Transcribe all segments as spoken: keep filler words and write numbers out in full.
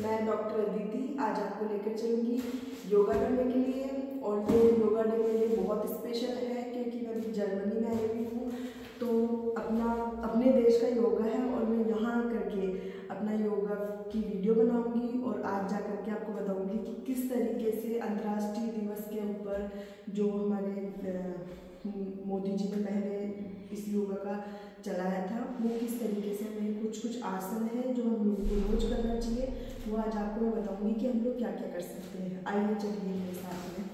मैं डॉक्टर अदिति आज आपको लेकर चलूँगी योगा करने के लिए। और ये योगा डे मेरे लिए बहुत स्पेशल है क्योंकि मैं अभी जर्मनी में आई हुई हूँ, तो अपना अपने देश का योगा है और मैं यहाँ करके अपना योगा की वीडियो बनाऊंगी और आज जा कर के आपको बताऊंगी कि किस तरीके से अंतर्राष्ट्रीय दिवस के ऊपर जो हमारे मोदी जी ने पहले इस योगा का चलाया था वो किस तरीके से हमें कुछ कुछ आसन है जो हम लोगों को रोज करना चाहिए, वो आज आपको मैं बताऊंगी कि हम लोग क्या क्या कर सकते हैं। आइए चलिए मेरे साथ में।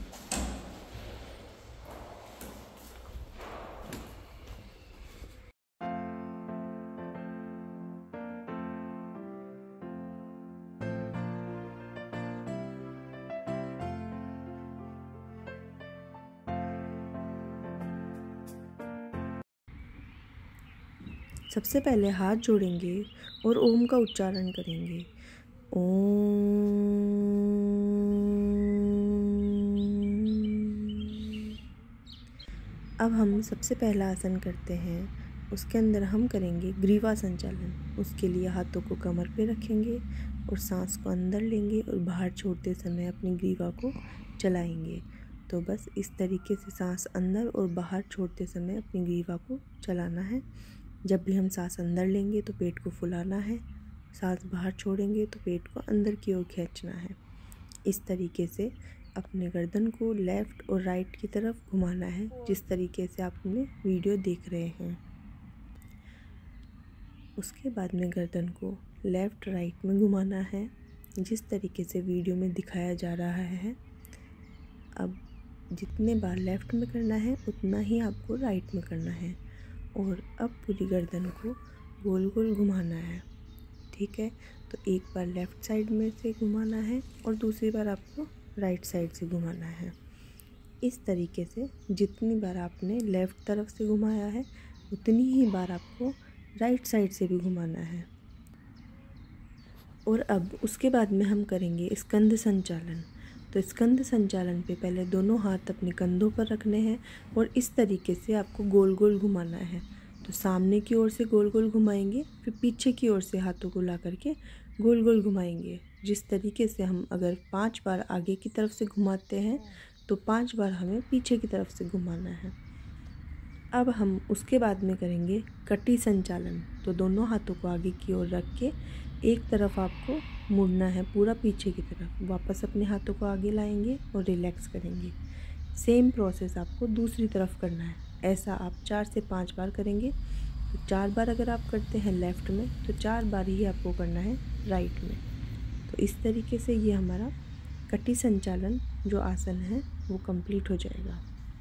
सबसे पहले हाथ जोड़ेंगे और ओम का उच्चारण करेंगे। ओम। अब हम सबसे पहला आसन करते हैं, उसके अंदर हम करेंगे ग्रीवा संचालन। उसके लिए हाथों को कमर पे रखेंगे और सांस को अंदर लेंगे और बाहर छोड़ते समय अपनी ग्रीवा को चलाएंगे। तो बस इस तरीके से सांस अंदर और बाहर छोड़ते समय अपनी ग्रीवा को चलाना है। जब भी हम सांस अंदर लेंगे तो पेट को फुलाना है, सांस बाहर छोड़ेंगे तो पेट को अंदर की ओर खींचना है। इस तरीके से अपने गर्दन को लेफ़्ट और राइट की तरफ घुमाना है, जिस तरीके से आप अपने वीडियो देख रहे हैं। उसके बाद में गर्दन को लेफ़्ट राइट में घुमाना है, जिस तरीके से वीडियो में दिखाया जा रहा है। अब जितने बार लेफ़्ट में करना है उतना ही आपको राइट में करना है। और अब पूरी गर्दन को गोल गोल घुमाना है, ठीक है। तो एक बार लेफ़्ट साइड में से घुमाना है और दूसरी बार आपको राइट साइड से घुमाना है। इस तरीके से जितनी बार आपने लेफ़्ट तरफ से घुमाया है उतनी ही बार आपको राइट साइड से भी घुमाना है। और अब उसके बाद में हम करेंगे स्कंद संचालन। तो स्कंद संचालन पे पहले दोनों हाथ अपने कंधों पर रखने हैं और इस तरीके से आपको गोल गोल घुमाना है। तो सामने की ओर से गोल गोल घुमाएंगे, फिर पीछे की ओर से हाथों को ला करके गोल गोल घुमाएंगे। जिस तरीके से हम अगर पांच बार आगे की तरफ से घुमाते हैं तो पांच बार हमें पीछे की तरफ से घुमाना है। अब हम उसके बाद में करेंगे कटी संचालन। तो दोनों हाथों को आगे की ओर रख के एक तरफ आपको मुड़ना है, पूरा पीछे की तरफ। वापस अपने हाथों को आगे लाएंगे और रिलैक्स करेंगे। सेम प्रोसेस आपको दूसरी तरफ करना है। ऐसा आप चार से पाँच बार करेंगे। तो चार बार अगर आप करते हैं लेफ़्ट में तो चार बार ही आपको करना है राइट में। तो इस तरीके से ये हमारा कटी संचालन जो आसन है वो कंप्लीट हो जाएगा।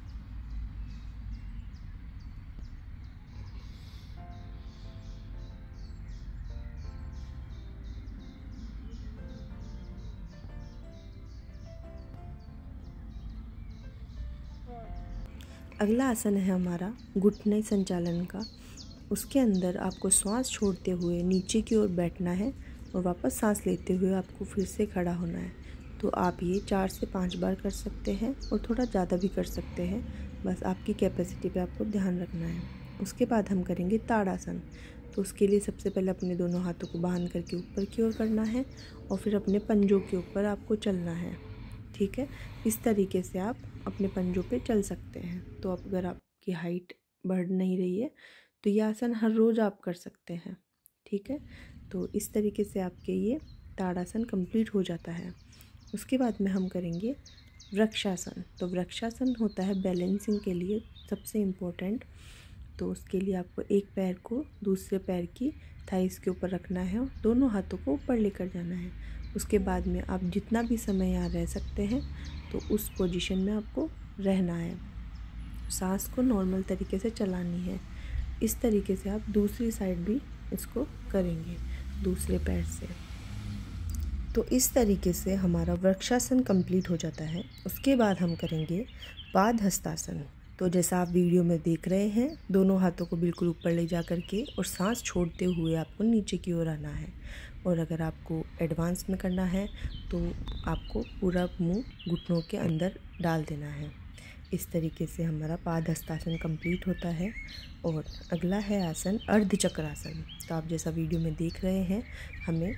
अगला आसन है हमारा घुटने संचालन का। उसके अंदर आपको श्वास छोड़ते हुए नीचे की ओर बैठना है और वापस सांस लेते हुए आपको फिर से खड़ा होना है। तो आप ये चार से पाँच बार कर सकते हैं और थोड़ा ज़्यादा भी कर सकते हैं, बस आपकी कैपेसिटी पे आपको ध्यान रखना है। उसके बाद हम करेंगे ताड़ासन। तो उसके लिए सबसे पहले अपने दोनों हाथों को बांध करके ऊपर की ओर करना है और फिर अपने पंजों के ऊपर आपको चलना है, ठीक है। इस तरीके से आप अपने पंजों पे चल सकते हैं। तो अब अगर आपकी हाइट बढ़ नहीं रही है तो ये आसन हर रोज़ आप कर सकते हैं, ठीक है। तो इस तरीके से आपके ये ताड़ासन कंप्लीट हो जाता है। उसके बाद में हम करेंगे वृक्षासन। तो वृक्षासन होता है बैलेंसिंग के लिए सबसे इम्पोर्टेंट। तो उसके लिए आपको एक पैर को दूसरे पैर की थाइस के ऊपर रखना है और दोनों हाथों को ऊपर लेकर जाना है। उसके बाद में आप जितना भी समय यहाँ रह सकते हैं तो उस पोजीशन में आपको रहना है। सांस को नॉर्मल तरीके से चलानी है। इस तरीके से आप दूसरी साइड भी इसको करेंगे दूसरे पैर से। तो इस तरीके से हमारा वृक्षासन कंप्लीट हो जाता है। उसके बाद हम करेंगे पादहस्तासन। तो जैसा आप वीडियो में देख रहे हैं, दोनों हाथों को बिल्कुल ऊपर ले जा करके और सांस छोड़ते हुए आपको नीचे की ओर आना है। और अगर आपको एडवांस में करना है तो आपको पूरा मुंह घुटनों के अंदर डाल देना है। इस तरीके से हमारा पादहस्तासन कंप्लीट होता है। और अगला है आसन अर्धचक्रासन। तो आप जैसा वीडियो में देख रहे हैं, हमें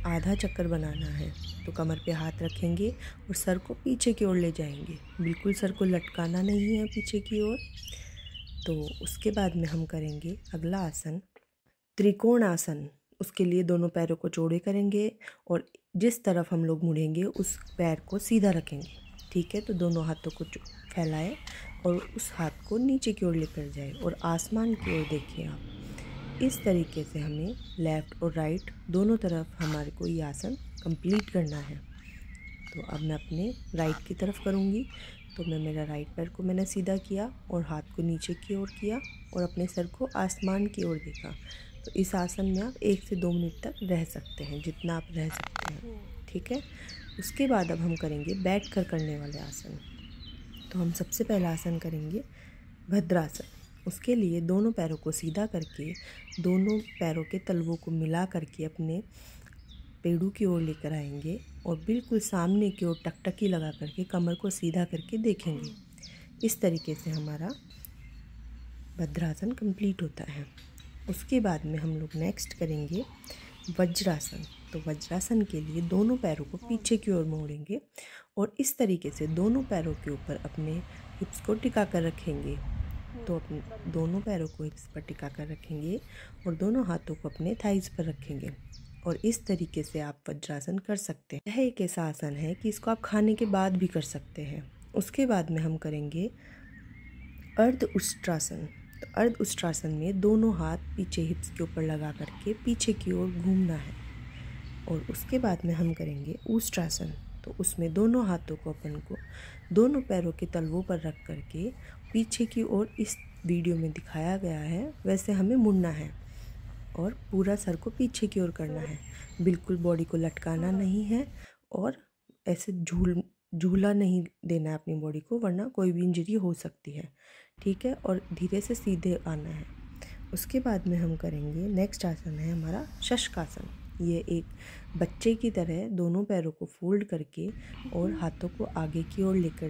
आधा चक्कर बनाना है। तो कमर पे हाथ रखेंगे और सर को पीछे की ओर ले जाएंगे, बिल्कुल सर को लटकाना नहीं है पीछे की ओर। तो उसके बाद में हम करेंगे अगला आसन त्रिकोण आसन। उसके लिए दोनों पैरों को चौड़े करेंगे और जिस तरफ हम लोग मुड़ेंगे उस पैर को सीधा रखेंगे। ठीक है, तो दोनों हाथों को फैलाएं और उस हाथ को नीचे की ओर लेकर जाए और आसमान की ओर देखिए आप। इस तरीके से हमें लेफ़्ट और राइट दोनों तरफ हमारे को ये आसन कंप्लीट करना है। तो अब मैं अपने राइट की तरफ करूँगी। तो मैं मेरा राइट पैर को मैंने सीधा किया और हाथ को नीचे की ओर किया और अपने सर को आसमान की ओर देखा। तो इस आसन में आप एक से दो मिनट तक रह सकते हैं, जितना आप रह सकते हैं। ठीक है, उसके बाद अब हम करेंगे बैठ कर करने वाले आसन। तो हम सबसे पहला आसन करेंगे भद्रासन। उसके लिए दोनों पैरों को सीधा करके दोनों पैरों के तलवों को मिला करके अपने पेड़ों की ओर लेकर आएंगे और बिल्कुल सामने की ओर टकटकी लगा करके कमर को सीधा करके देखेंगे। इस तरीके से हमारा भद्रासन कंप्लीट होता है। उसके बाद में हम लोग नेक्स्ट करेंगे वज्रासन। तो वज्रासन के लिए दोनों पैरों को पीछे की ओर मोड़ेंगे और इस तरीके से दोनों पैरों के ऊपर अपने हिप्स को टिका कर रखेंगे। तो अपने दोनों पैरों को हिप्स पर टिका कर रखेंगे और दोनों हाथों को अपने थाइज पर रखेंगे और इस तरीके से आप वज्रासन कर सकते हैं। यह एक ऐसा आसन है कि इसको आप खाने के बाद भी कर सकते हैं। उसके बाद में हम करेंगे अर्ध उष्ट्रासन। तो अर्ध उष्ट्रासन में दोनों हाथ पीछे हिप्स के ऊपर लगा करके पीछे की ओर घूमना है। और उसके बाद में हम करेंगे उष्ट्रासन। तो उसमें दोनों हाथों को अपन को दोनों पैरों के तलवों पर रख करके पीछे की ओर इस वीडियो में दिखाया गया है वैसे हमें मुड़ना है और पूरा सर को पीछे की ओर करना है। बिल्कुल बॉडी को लटकाना नहीं है और ऐसे झूल झूला नहीं देना है अपनी बॉडी को, वरना कोई भी इंजरी हो सकती है। ठीक है, और धीरे से सीधे आना है। उसके बाद में हम करेंगे नेक्स्ट आसन है हमारा शशकासन। ये एक बच्चे की तरह दोनों पैरों को फोल्ड करके और हाथों को आगे की ओर लेकर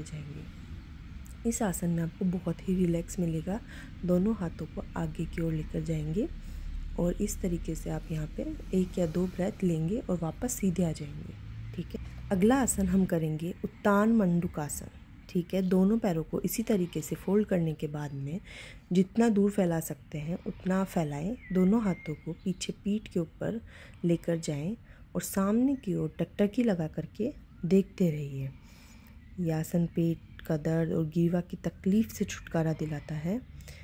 जाएंगे। इस आसन में आपको बहुत ही रिलैक्स मिलेगा। दोनों हाथों को आगे की ओर लेकर जाएंगे और इस तरीके से आप यहाँ पे एक या दो ब्रेथ लेंगे और वापस सीधे आ जाएंगे। ठीक है, अगला आसन हम करेंगे उत्तान मंडूकासन। ठीक है, दोनों पैरों को इसी तरीके से फोल्ड करने के बाद में जितना दूर फैला सकते हैं उतना फैलाएं। दोनों हाथों को पीछे पीठ के ऊपर लेकर जाएं और सामने की ओर टकटकी लगा करके देखते रहिए। ये आसन पेट का दर्द और ग्रीवा की तकलीफ़ से छुटकारा दिलाता है।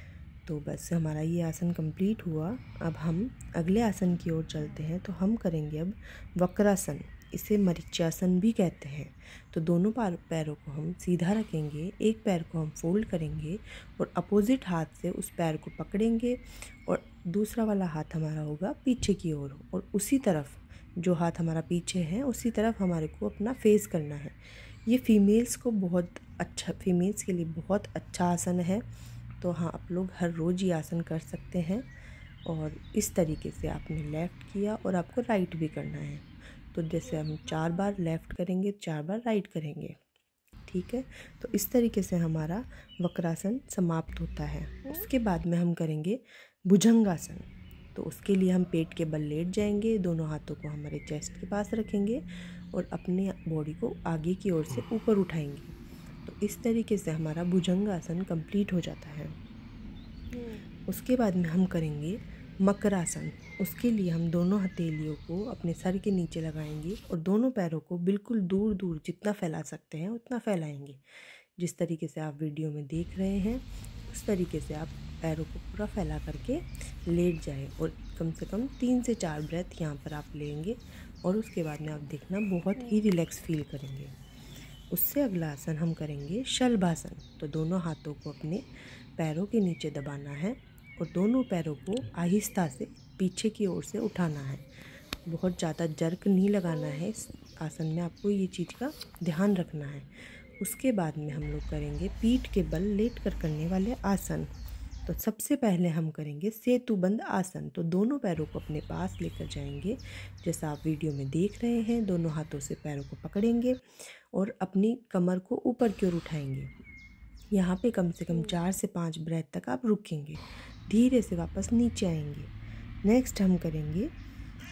तो बस हमारा ये आसन कंप्लीट हुआ। अब हम अगले आसन की ओर चलते हैं। तो हम करेंगे अब वक्रासन। इसे मरीच्यासन भी कहते हैं। तो दोनों पैरों को हम सीधा रखेंगे, एक पैर को हम फोल्ड करेंगे और अपोजिट हाथ से उस पैर को पकड़ेंगे और दूसरा वाला हाथ हमारा होगा पीछे की ओर और उसी तरफ जो हाथ हमारा पीछे है उसी तरफ हमारे को अपना फेस करना है। ये फीमेल्स को बहुत अच्छा फीमेल्स के लिए बहुत अच्छा आसन है। तो हाँ, आप लोग हर रोज़ ये आसन कर सकते हैं। और इस तरीके से आपने लेफ़्ट किया और आपको राइट भी करना है। तो जैसे हम चार बार लेफ़्ट करेंगे, चार बार राइट करेंगे। ठीक है, तो इस तरीके से हमारा वक्रासन समाप्त होता है। उसके बाद में हम करेंगे भुजंगासन। तो उसके लिए हम पेट के बल लेट जाएंगे, दोनों हाथों को हमारे चेस्ट के पास रखेंगे और अपने बॉडी को आगे की ओर से ऊपर उठाएंगे। तो इस तरीके से हमारा भुजंगासन कंप्लीट हो जाता है। उसके बाद में हम करेंगे मकरासन। उसके लिए हम दोनों हथेलियों को अपने सर के नीचे लगाएंगे और दोनों पैरों को बिल्कुल दूर दूर जितना फैला सकते हैं उतना फैलाएंगे। जिस तरीके से आप वीडियो में देख रहे हैं उस तरीके से आप पैरों को पूरा फैला करके लेट जाएं और कम से कम तीन से चार ब्रेथ यहाँ पर आप लेंगे और उसके बाद में आप देखना बहुत ही रिलैक्स फील करेंगे। उससे अगला आसन हम करेंगे शलभासन। तो दोनों हाथों को अपने पैरों के नीचे दबाना है और दोनों पैरों को आहिस्ता से पीछे की ओर से उठाना है। बहुत ज़्यादा जर्क नहीं लगाना है इस आसन में, आपको ये चीज़ का ध्यान रखना है। उसके बाद में हम लोग करेंगे पीठ के बल लेट कर करने वाले आसन। तो सबसे पहले हम करेंगे सेतुबंद आसन। तो दोनों पैरों को अपने पास लेकर जाएंगे, जैसा आप वीडियो में देख रहे हैं। दोनों हाथों से पैरों को पकड़ेंगे और अपनी कमर को ऊपर की ओर उठाएंगे। यहाँ पे कम से कम चार से पाँच ब्रेथ तक आप रुकेंगे, धीरे से वापस नीचे आएंगे। नेक्स्ट हम करेंगे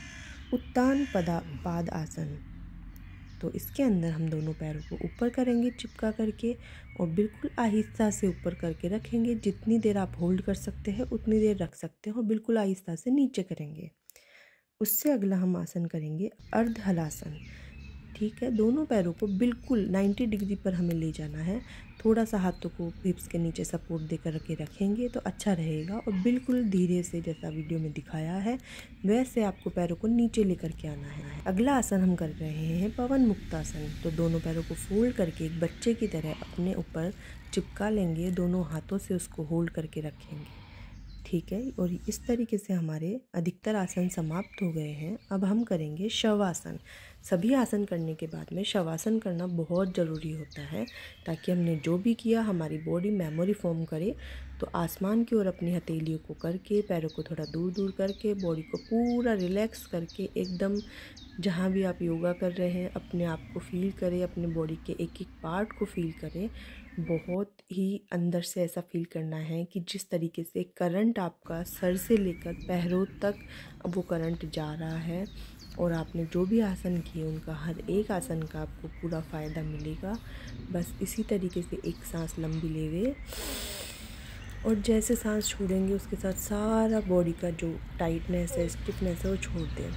उत्तान पदा पाद आसन। तो इसके अंदर हम दोनों पैरों को ऊपर करेंगे चिपका करके और बिल्कुल आहिस्ता से ऊपर करके रखेंगे। जितनी देर आप होल्ड कर सकते हैं उतनी देर रख सकते हैं और बिल्कुल आहिस्ता से नीचे करेंगे। उससे अगला हम आसन करेंगे अर्ध हलासन। ठीक है, दोनों पैरों को बिल्कुल नब्बे डिग्री पर हमें ले जाना है। थोड़ा सा हाथों को हिप्स के नीचे सपोर्ट देकर के रखेंगे तो अच्छा रहेगा और बिल्कुल धीरे से जैसा वीडियो में दिखाया है वैसे आपको पैरों को नीचे लेकर के आना है। अगला आसन हम कर रहे हैं पवन मुक्तासन। तो दोनों पैरों को फोल्ड करके एक बच्चे की तरह अपने ऊपर चिपका लेंगे, दोनों हाथों से उसको होल्ड करके रखेंगे। ठीक है, और इस तरीके से हमारे अधिकतर आसन समाप्त हो गए हैं। अब हम करेंगे शवासन। सभी आसन करने के बाद में शवासन करना बहुत ज़रूरी होता है ताकि हमने जो भी किया हमारी बॉडी मेमोरी फॉर्म करे। तो आसमान की ओर अपनी हथेलियों को करके, पैरों को थोड़ा दूर दूर करके, बॉडी को पूरा रिलैक्स करके एकदम जहाँ भी आप योगा कर रहे हैं अपने आप को फील करें, अपने बॉडी के एक एक पार्ट को फील करें। बहुत ही अंदर से ऐसा फील करना है कि जिस तरीके से करंट आपका सर से लेकर पैरों तक अब वो करंट जा रहा है और आपने जो भी आसन किए उनका हर एक आसन का आपको पूरा फ़ायदा मिलेगा। बस इसी तरीके से एक सांस लंबी लेवे और जैसे सांस छोड़ेंगे उसके साथ सारा बॉडी का जो टाइटनेस है, स्टिफनेस है वो छोड़ दें।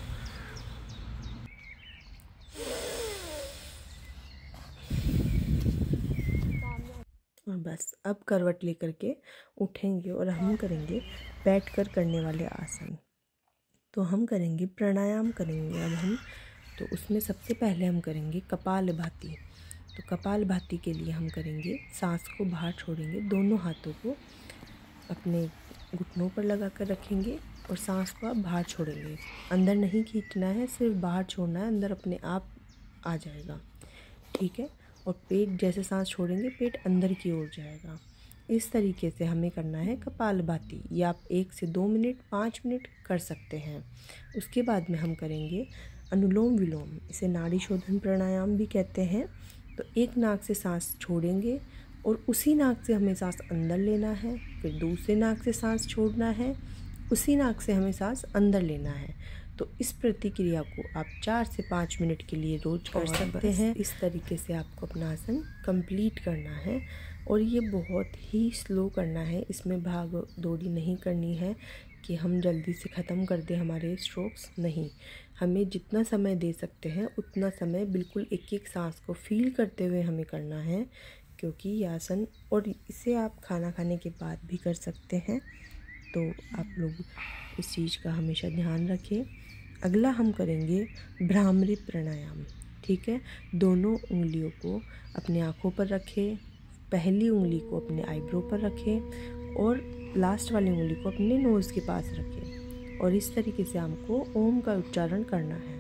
और बस अब करवट लेकर के उठेंगे और हम करेंगे बैठकर करने वाले आसन। तो हम करेंगे प्राणायाम करेंगे अब हम। तो उसमें सबसे पहले हम करेंगे कपालभाति। तो कपालभाति के लिए हम करेंगे सांस को बाहर छोड़ेंगे, दोनों हाथों को अपने घुटनों पर लगा कर रखेंगे और सांस को आप बाहर छोड़ेंगे। अंदर नहीं खींचना है, सिर्फ बाहर छोड़ना है, अंदर अपने आप आ जाएगा। ठीक है, और पेट जैसे सांस छोड़ेंगे पेट अंदर की ओर जाएगा। इस तरीके से हमें करना है कपालभाति। ये आप एक से दो मिनट पाँच मिनट कर सकते हैं। उसके बाद में हम करेंगे अनुलोम विलोम। इसे नाड़ी शोधन प्राणायाम भी कहते हैं। तो एक नाक से सांस छोड़ेंगे और उसी नाक से हमें सांस अंदर लेना है, फिर दूसरे नाक से सांस छोड़ना है, उसी नाक से हमें सांस अंदर लेना है। तो इस प्रतिक्रिया को आप चार से पाँच मिनट के लिए रोज कर सकते हैं। इस तरीके से आपको अपना आसन कंप्लीट करना है और ये बहुत ही स्लो करना है। इसमें भाग दौड़ी नहीं करनी है कि हम जल्दी से ख़त्म कर दें हमारे स्ट्रोक्स। नहीं, हमें जितना समय दे सकते हैं उतना समय बिल्कुल एक एक सांस को फील करते हुए हमें करना है, क्योंकि ये आसन, और इसे आप खाना खाने के बाद भी कर सकते हैं। तो आप लोग इस चीज़ का हमेशा ध्यान रखें। अगला हम करेंगे भ्रामरी प्राणायाम। ठीक है, दोनों उंगलियों को अपनी आँखों पर रखें, पहली उंगली को अपने आईब्रो पर रखें और लास्ट वाली उंगली को अपने नोज़ के पास रखें और इस तरीके से हमको ओम का उच्चारण करना है।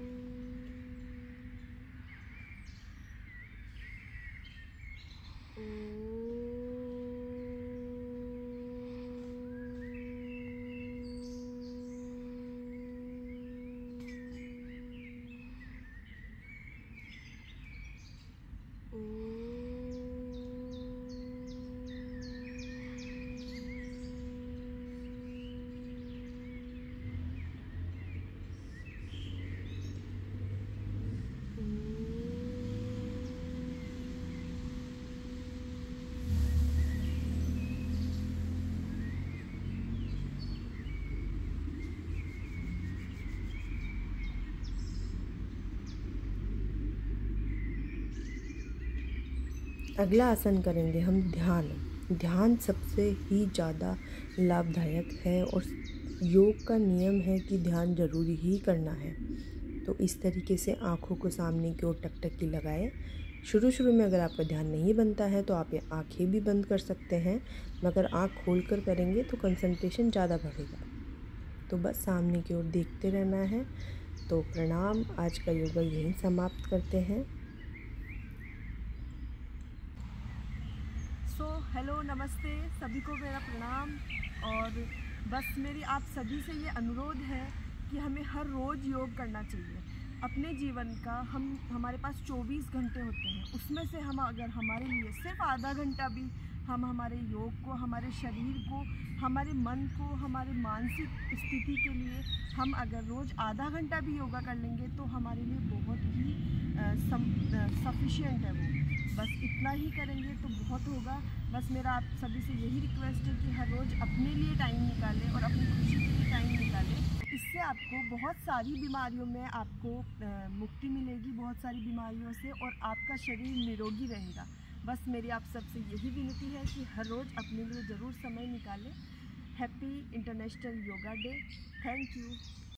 अगला आसन करेंगे हम ध्यान। ध्यान सबसे ही ज़्यादा लाभदायक है और योग का नियम है कि ध्यान ज़रूरी ही करना है। तो इस तरीके से आँखों को सामने की ओर टकटकी लगाए। शुरू शुरू में अगर आपका ध्यान नहीं बनता है तो आप आँखें भी बंद कर सकते हैं, मगर आँख खोल कर करेंगे तो कंसंट्रेशन ज़्यादा बढ़ेगा। तो बस सामने की ओर देखते रहना है। तो प्रणाम, आज का योगा यहीं समाप्त करते हैं। सो हेलो, नमस्ते, सभी को मेरा प्रणाम। और बस मेरी आप सभी से ये अनुरोध है कि हमें हर रोज़ योग करना चाहिए। अपने जीवन का हम हमारे पास चौबीस घंटे होते हैं, उसमें से हम अगर हमारे लिए सिर्फ आधा घंटा भी हम हमारे योग को, हमारे शरीर को, हमारे मन को, हमारे मानसिक स्थिति के लिए हम अगर रोज़ आधा घंटा भी योगा कर लेंगे तो हमारे लिए बहुत ही सफिशिएंट है वो। बस इतना ही करेंगे तो बहुत होगा। बस मेरा आप सभी से यही रिक्वेस्ट है कि हर रोज़ अपने लिए टाइम निकालें और अपनी खुशी के लिए टाइम निकालें। इससे आपको बहुत सारी बीमारियों में आपको मुक्ति मिलेगी, बहुत सारी बीमारियों से, और आपका शरीर निरोगी रहेगा। बस मेरी आप सबसे यही विनती है कि हर रोज़ अपने लिए ज़रूर समय निकालें। Happy International Yoga Day. Thank you.